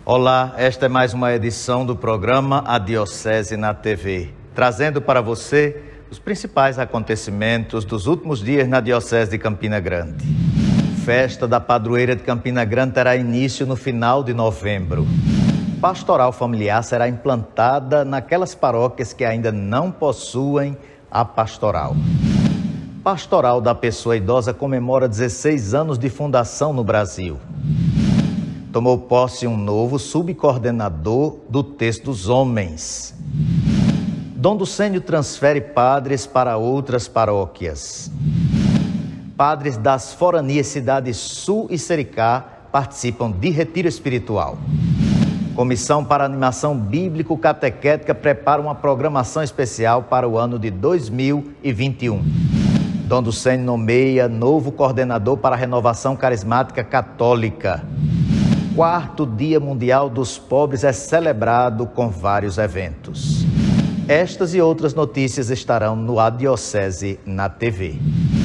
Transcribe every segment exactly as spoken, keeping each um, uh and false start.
Olá, esta é mais uma edição do programa A Diocese na T V, trazendo para você os principais acontecimentos dos últimos dias na Diocese de Campina Grande. Festa da Padroeira de Campina Grande terá início no final de novembro. Pastoral familiar será implantada naquelas paróquias que ainda não possuem a pastoral. Pastoral da Pessoa Idosa comemora dezesseis anos de fundação no Brasil. Tomou posse um novo subcoordenador do Texto dos Homens. Dom Ducênio transfere padres para outras paróquias. Padres das foranias Cidade Sul e Sericá participam de retiro espiritual. Comissão para Animação Bíblico-Catequética prepara uma programação especial para o ano de dois mil e vinte e um. Dom Ducênio nomeia novo coordenador para a Renovação Carismática Católica. Quarto Dia Mundial dos Pobres é celebrado com vários eventos. Estas e outras notícias estarão no A Diocese na T V.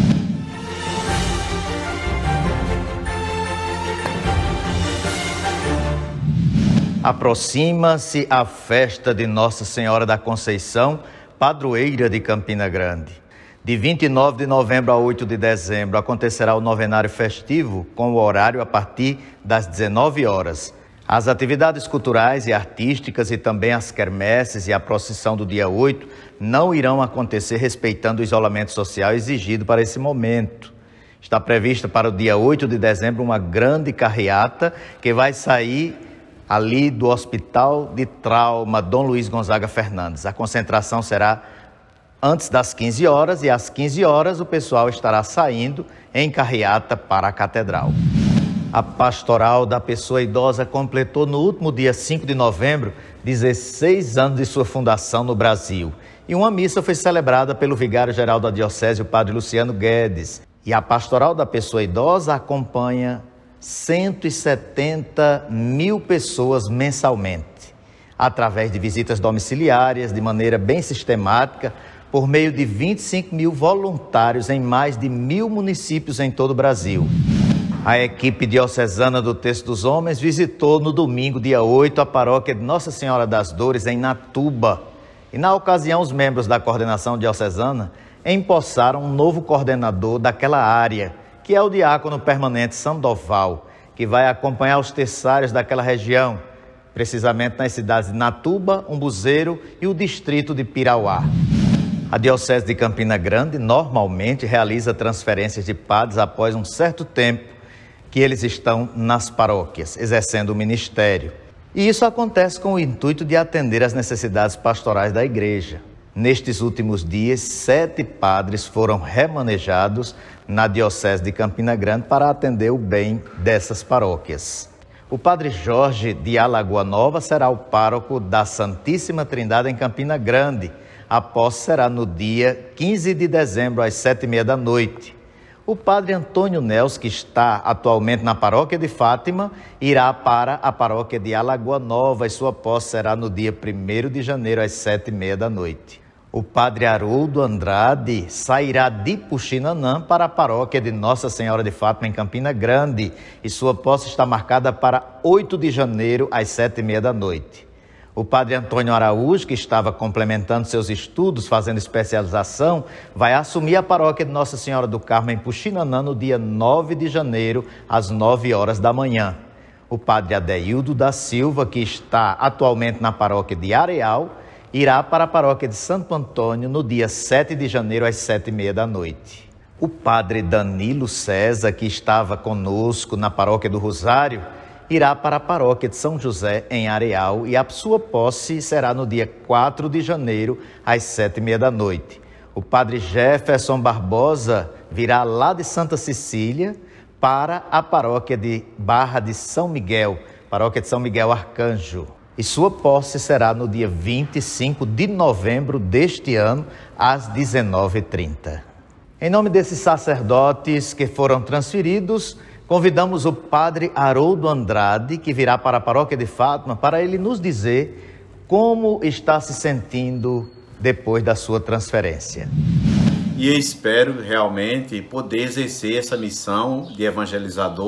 Aproxima-se a festa de Nossa Senhora da Conceição, padroeira de Campina Grande. De vinte e nove de novembro a oito de dezembro acontecerá o novenário festivo com o horário a partir das dezenove horas. As atividades culturais e artísticas e também as quermesses e a procissão do dia oito não irão acontecer respeitando o isolamento social exigido para esse momento. Está prevista para o dia oito de dezembro uma grande carreata que vai sair ali do Hospital de Trauma Dom Luiz Gonzaga Fernandes. A concentração será antes das quinze horas e às quinze horas o pessoal estará saindo em carreata para a Catedral. A Pastoral da Pessoa Idosa completou no último dia cinco de novembro dezesseis anos de sua fundação no Brasil. E uma missa foi celebrada pelo vigário-geral da Diocese, o padre Luciano Guedes. E a Pastoral da Pessoa Idosa acompanha cento e setenta mil pessoas mensalmente, através de visitas domiciliárias, de maneira bem sistemática, por meio de vinte e cinco mil voluntários em mais de mil municípios em todo o Brasil. A equipe diocesana do Texto dos Homens visitou no domingo, dia oito, a paróquia de Nossa Senhora das Dores, em Natuba. E na ocasião, os membros da coordenação diocesana empossaram um novo coordenador daquela área, que é o diácono permanente Sandoval, que vai acompanhar os terçários daquela região, precisamente nas cidades de Natuba, Umbuzeiro e o distrito de Pirauá. A Diocese de Campina Grande normalmente realiza transferências de padres após um certo tempo que eles estão nas paróquias, exercendo o ministério. E isso acontece com o intuito de atender às necessidades pastorais da igreja. Nestes últimos dias, sete padres foram remanejados na Diocese de Campina Grande para atender o bem dessas paróquias. O padre Jorge de Alagoa Nova será o pároco da Santíssima Trindade em Campina Grande. A posse será no dia quinze de dezembro, às sete e meia da noite. O padre Antônio Nels, que está atualmente na paróquia de Fátima, irá para a paróquia de Alagoa Nova e sua posse será no dia primeiro de janeiro, às sete e meia da noite. O padre Haroldo Andrade sairá de Puxinanã para a paróquia de Nossa Senhora de Fátima, em Campina Grande, e sua posse está marcada para oito de janeiro, às sete e meia da noite. O padre Antônio Araújo, que estava complementando seus estudos, fazendo especialização, vai assumir a paróquia de Nossa Senhora do Carmo, em Puxinanã, no dia nove de janeiro, às nove horas da manhã. O padre Adeildo da Silva, que está atualmente na paróquia de Areal, irá para a paróquia de Santo Antônio no dia sete de janeiro, às sete e meia da noite. O padre Danilo César, que estava conosco na paróquia do Rosário, irá para a paróquia de São José, em Areal, e a sua posse será no dia quatro de janeiro, às sete e meia da noite. O padre Jefferson Barbosa virá lá de Santa Cecília para a paróquia de Barra de São Miguel, paróquia de São Miguel Arcanjo. E sua posse será no dia vinte e cinco de novembro deste ano, às dezenove e trinta. Em nome desses sacerdotes que foram transferidos, convidamos o padre Haroldo Andrade, que virá para a paróquia de Fátima, para ele nos dizer como está se sentindo depois da sua transferência. E eu espero realmente poder exercer essa missão de evangelizador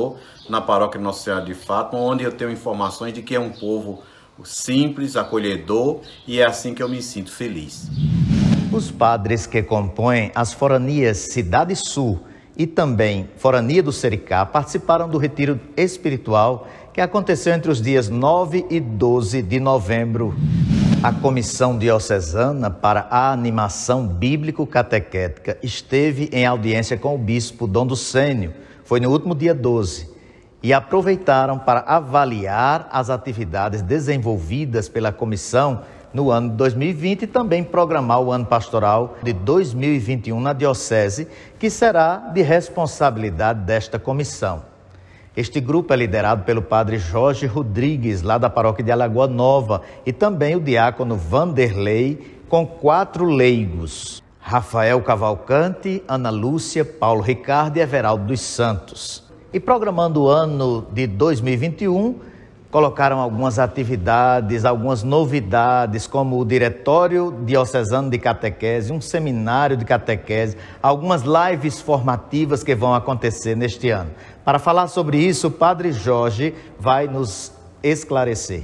na paróquia Nossa Senhora de Fátima, onde eu tenho informações de que é um povo simples, acolhedor, e é assim que eu me sinto feliz. Os padres que compõem as foranias Cidade Sul e também Forania do Sericá participaram do retiro espiritual que aconteceu entre os dias nove e doze de novembro. A Comissão Diocesana para a Animação Bíblico-Catequética esteve em audiência com o bispo Dom Ducênio, foi no último dia doze, e aproveitaram para avaliar as atividades desenvolvidas pela comissão no ano de dois mil e vinte e também programar o ano pastoral de dois mil e vinte e um na Diocese, que será de responsabilidade desta comissão. Este grupo é liderado pelo padre Jorge Rodrigues, lá da paróquia de Alagoa Nova, e também o diácono Vanderlei, com quatro leigos: Rafael Cavalcante, Ana Lúcia, Paulo Ricardo e Everaldo dos Santos. E programando o ano de dois mil e vinte e um, colocaram algumas atividades, algumas novidades, como o Diretório Diocesano de Catequese, um seminário de catequese, algumas lives formativas que vão acontecer neste ano. Para falar sobre isso, o padre Jorge vai nos esclarecer.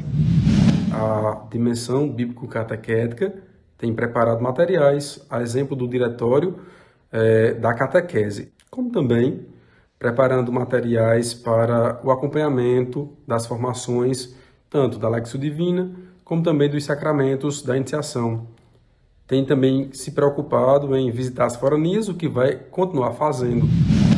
A dimensão bíblico-catequética tem preparado materiais, a exemplo do Diretório eh, da Catequese, como também preparando materiais para o acompanhamento das formações, tanto da Lexio Divina, como também dos sacramentos da iniciação. Tem também se preocupado em visitar as foranias, o que vai continuar fazendo.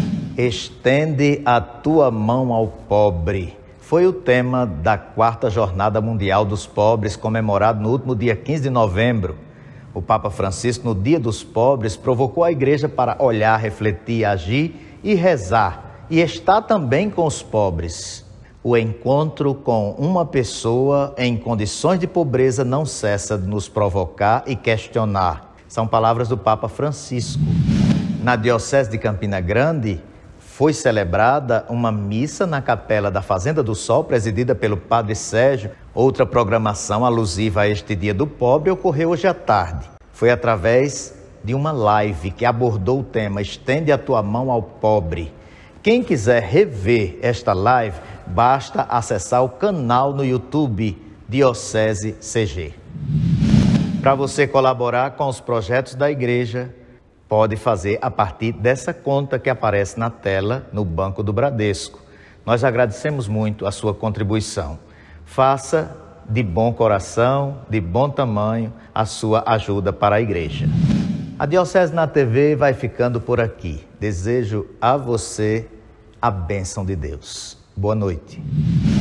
Estende a tua mão ao pobre. Foi o tema da quarta Jornada Mundial dos Pobres, comemorado no último dia quinze de novembro. O Papa Francisco, no Dia dos Pobres, provocou a Igreja para olhar, refletir, agir e rezar, e está também com os pobres. O encontro com uma pessoa em condições de pobreza não cessa de nos provocar e questionar. São palavras do Papa Francisco. Na Diocese de Campina Grande, foi celebrada uma missa na Capela da Fazenda do Sol, presidida pelo Padre Sérgio. Outra programação alusiva a este Dia do Pobre ocorreu hoje à tarde. Foi através de uma live que abordou o tema Estende a tua mão ao pobre. Quem quiser rever esta live, basta acessar o canal no YouTube Diocese C G. Para você colaborar com os projetos da igreja, pode fazer a partir dessa conta que aparece na tela no Banco do Bradesco. Nós agradecemos muito a sua contribuição. Faça de bom coração, de bom tamanho, a sua ajuda para a igreja. A Diocese na T V vai ficando por aqui. Desejo a você a bênção de Deus. Boa noite.